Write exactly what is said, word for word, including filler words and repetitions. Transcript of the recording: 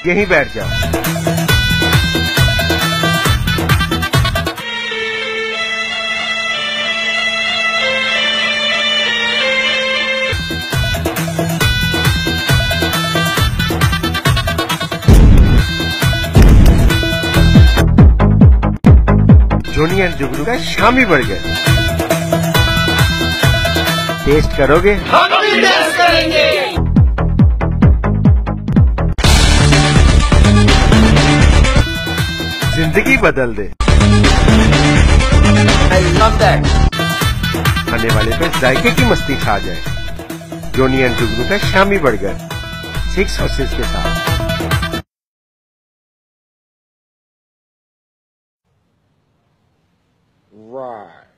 यहीं बैठ जाओ। जोनी एंड जुगनू का शामी बर्गर टेस्ट करोगे? हम भी टेस्ट करेंगे। जिंदगी बदल दे। I love that। खाने वाले पे जायके की मस्ती छा जाए। जोनी एंड जुगनू का शामी बर्गर सिक्स सॉसेस के साथ। Right।